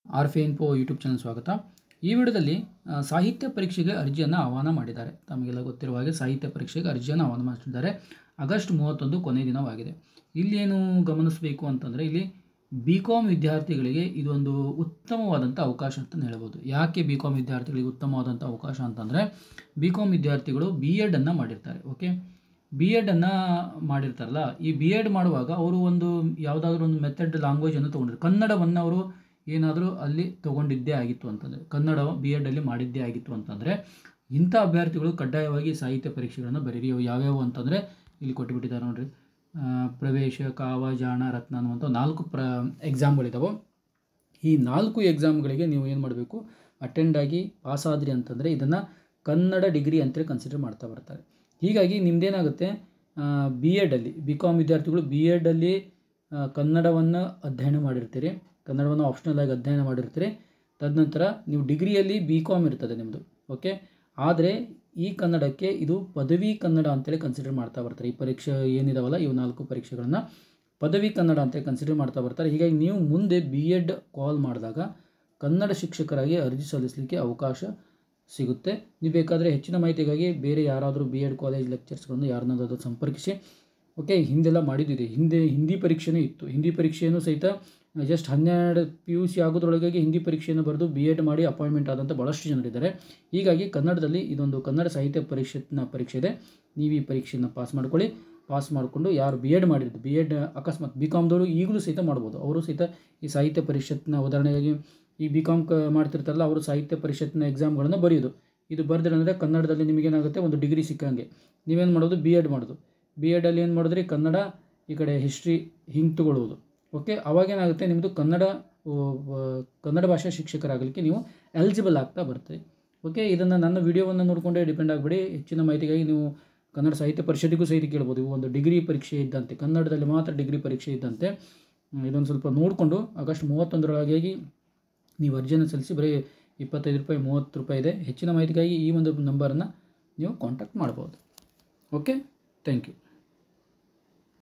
ಆರ್ಫೆ info YouTube channel ಸ್ವಾಗತ. ಈ ವಿಡಿಯೋದಲ್ಲಿ ಸಾಹಿತ್ಯ ಪರೀಕ್ಷೆಗೆ ಅರ್ಜಿಯನ್ನು ಆಹ್ವಾನ ಮಾಡಿದ್ದಾರೆ. ತಮಗೆಲ್ಲ ಗೊತ್ತಿರುವ ಹಾಗೆ ಸಾಹಿತ್ಯ ಪರೀಕ್ಷೆಗೆ ಅರ್ಜಿಯನ್ನು ಆಹ್ವಾನ ಮಾಡಿದ್ದಾರೆ. ಆಗಸ್ಟ್ 31 ಕೊನೆಯ ದಿನವಾಗಿದೆ. ಇಲ್ಲೇನು ಗಮನಿಸಬೇಕು ಅಂತಂದರೆ, ಇಲ್ಲಿ BCom ವಿದ್ಯಾರ್ಥಿಗಳಿಗೆ ಇದೊಂದು ಉತ್ತಮವಾದಂಥ ಅವಕಾಶ ಅಂತಲೇ ಹೇಳ್ಬೋದು. ಯಾಕೆ BCom ವಿದ್ಯಾರ್ಥಿಗಳಿಗೆ ಉತ್ತಮವಾದಂಥ ಅವಕಾಶ ಅಂತಂದರೆ, BCom ವಿದ್ಯಾರ್ಥಿಗಳು B.Ed ಮಾಡಿರ್ತಾರೆ. ಓಕೆ, B.Ed ಮಾಡಿರ್ತಾರಲ್ಲ, ಈ B.Ed ಮಾಡುವಾಗ ಅವರು ಯಾವುದಾದ್ರೂ ಒಂದು ಮೆಥಡ್ ಲ್ಯಾಂಗ್ವೇಜನ್ನು ತೊಗೊಂಡಿರ್ತಾರೆ. ಕನ್ನಡವನ್ನು ಅವರು ಏನಾದರೂ ಅಲ್ಲಿ ತೊಗೊಂಡಿದ್ದೇ ಆಗಿತ್ತು ಅಂತಂದರೆ, ಕನ್ನಡ B.Ed ಮಾಡಿದ್ದೇ ಆಗಿತ್ತು ಅಂತಂದರೆ, ಇಂಥ ಅಭ್ಯರ್ಥಿಗಳು ಕಡ್ಡಾಯವಾಗಿ ಸಾಹಿತ್ಯ ಪರೀಕ್ಷೆಗಳನ್ನು ಬರೀರಿ. ಯಾವ್ಯಾವು ಅಂತಂದರೆ ಇಲ್ಲಿ ಕೊಟ್ಟುಬಿಟ್ಟಿದ್ದಾರೆ ನೋಡಿರಿ. ಪ್ರವೇಶ, ಕಾವ, ಜಾಣ, ರತ್ನ ಅನ್ನುವಂಥ 4 ಎಕ್ಸಾಮ್ಗಳಿದ್ದಾವೆ. ಈ 4 ಎಕ್ಸಾಮ್ಗಳಿಗೆ ನೀವು ಏನು ಮಾಡಬೇಕು, ಅಟೆಂಡ್ ಆಗಿ ಪಾಸ್ ಆದ್ರಿ ಅಂತಂದರೆ ಇದನ್ನು ಕನ್ನಡ ಡಿಗ್ರಿ ಅಂತೇಳಿ ಕನ್ಸಿಡರ್ ಮಾಡ್ತಾ ಬರ್ತಾರೆ. ಹೀಗಾಗಿ ನಿಮ್ಮದೇನಾಗುತ್ತೆ, B.Ed BCom ವಿದ್ಯಾರ್ಥಿಗಳು B.Ed ಕನ್ನಡವನ್ನು ಅಧ್ಯಯನ ಮಾಡಿರ್ತೀರಿ, ಕನ್ನಡವನ್ನು ಆಪ್ಷನಲ್ ಆಗಿ ಅಧ್ಯಯನ ಮಾಡಿರ್ತೀರಿ. ತದನಂತರ ನೀವು ಡಿಗ್ರಿಯಲ್ಲಿ BCom ಇರ್ತದೆ ನಿಮ್ಮದು. ಓಕೆ, ಆದರೆ ಈ ಕನ್ನಡಕ್ಕೆ ಇದು ಪದವಿ ಕನ್ನಡ ಅಂತೇಳಿ ಕನ್ಸಿಡರ್ ಮಾಡ್ತಾ ಬರ್ತಾರೆ. ಈ ಪರೀಕ್ಷೆ ಏನಿದಾವಲ್ಲ, ಇವು 4 ಪರೀಕ್ಷೆಗಳನ್ನು ಪದವಿ ಕನ್ನಡ ಅಂತೇಳಿ ಕನ್ಸಿಡರ್ ಮಾಡ್ತಾ ಬರ್ತಾರೆ. ಹೀಗಾಗಿ ನೀವು ಮುಂದೆ B.Ed ಕಾಲ್ ಮಾಡಿದಾಗ ಕನ್ನಡ ಶಿಕ್ಷಕರಾಗಿ ಅರ್ಜಿ ಸಲ್ಲಿಸಲಿಕ್ಕೆ ಅವಕಾಶ ಸಿಗುತ್ತೆ. ನೀವು ಬೇಕಾದರೆ ಹೆಚ್ಚಿನ ಮಾಹಿತಿಗಾಗಿ ಬೇರೆ ಯಾರಾದರೂ B.Ed ಕಾಲೇಜ್ ಲೆಕ್ಚರ್ಸ್ಗಳನ್ನು ಯಾರನ್ನಾದರೂ ಸಂಪರ್ಕಿಸಿ. ಓಕೆ, ಹಿಂದೆಲ್ಲ ಮಾಡಿದ್ದಿದೆ. ಹಿಂದಿ ಪರೀಕ್ಷೆನೇ ಇತ್ತು. ಹಿಂದಿ ಪರೀಕ್ಷೆಯನ್ನು ಸಹಿತ ಜಸ್ಟ್ 12 PUC ಆಗೋದ್ರೊಳಗಾಗಿ ಹಿಂದಿ ಪರೀಕ್ಷೆಯನ್ನು ಬರೆದು B.Ed ಮಾಡಿ ಅಪಾಯಿಂಟ್ಮೆಂಟ್ ಆದಂಥ ಭಾಳಷ್ಟು ಜನರಿದ್ದಾರೆ. ಹೀಗಾಗಿ ಕನ್ನಡದಲ್ಲಿ ಇದೊಂದು ಕನ್ನಡ ಸಾಹಿತ್ಯ ಪರೀಕ್ಷೆ ಇದೆ. ನೀವು ಈ ಪರೀಕ್ಷೆಯನ್ನು ಪಾಸ್ ಮಾಡ್ಕೊಳ್ಳಿ. ಪಾಸ್ ಮಾಡಿಕೊಂಡು ಯಾರು B.Ed ಮಾಡಿರ್ತೀವಿ, B.Ed ಅಕಸ್ಮಾತ್ BComದವರು ಈಗಲೂ ಸಹಿತ ಮಾಡ್ಬೋದು. ಅವರು ಸಹಿತ ಈ ಸಾಹಿತ್ಯ ಪರಿಷತ್ನ ಉದಾಹರಣೆಗಾಗಿ ಈ BCom ಮಾಡ್ತಿರ್ತಾರಲ್ಲ, ಅವರು ಸಾಹಿತ್ಯ ಪರಿಷತ್ನ ಎಕ್ಸಾಮ್ಗಳನ್ನು ಬರೆಯೋದು. ಇದು ಬರೆದ್ರೆ ಕನ್ನಡದಲ್ಲಿ ನಿಮಗೇನಾಗುತ್ತೆ, ಒಂದು ಡಿಗ್ರಿ ಸಿಕ್ಕಂಗೆ. ನೀವೇನು ಮಾಡೋದು, B.Ed ಮಾಡೋದು. B.Ed ಏನು ಮಾಡಿದ್ರಿ, ಕನ್ನಡ ಈ ಕಡೆ ಹಿಸ್ಟ್ರಿ ಹಿಂಗೆ ತಗೊಳ್ಳೋದು. ಓಕೆ, ಅವಾಗೇನಾಗುತ್ತೆ, ನಿಮ್ಮದು ಕನ್ನಡ ಭಾಷಾ ಶಿಕ್ಷಕರಾಗಲಿಕ್ಕೆ ನೀವು ಎಲಿಜಿಬಲ್ ಆಗ್ತಾ ಬರ್ತೀರಿ. ಓಕೆ, ಇದನ್ನು ನನ್ನ ವಿಡಿಯೋವನ್ನು ನೋಡಿಕೊಂಡೇ ಡಿಪೆಂಡ್ ಆಗಿಬಿಡಿ. ಹೆಚ್ಚಿನ ಮಾಹಿತಿಗಾಗಿ ನೀವು ಕನ್ನಡ ಸಾಹಿತ್ಯ ಪರಿಷತ್ತಿಗೂ ಸಹಿತ ಕೇಳ್ಬೋದು. ಇವು ಒಂದು ಡಿಗ್ರಿ ಪರೀಕ್ಷೆ ಇದ್ದಂತೆ, ಕನ್ನಡದಲ್ಲಿ ಮಾತ್ರ ಡಿಗ್ರಿ ಪರೀಕ್ಷೆ ಇದ್ದಂತೆ. ಇದೊಂದು ಸ್ವಲ್ಪ ನೋಡಿಕೊಂಡು ಆಗಸ್ಟ್ 31ರೊಳಗಾಗಿ ನೀವು ಅರ್ಜಿಯನ್ನು ಸಲ್ಲಿಸಿ. ಬರೀ ₹25 ₹30 ಇದೆ. ಹೆಚ್ಚಿನ ಮಾಹಿತಿಗಾಗಿ ಈ ಒಂದು ನಂಬರನ್ನು ನೀವು ಕಾಂಟ್ಯಾಕ್ಟ್ ಮಾಡ್ಬೋದು. Okay, thank you.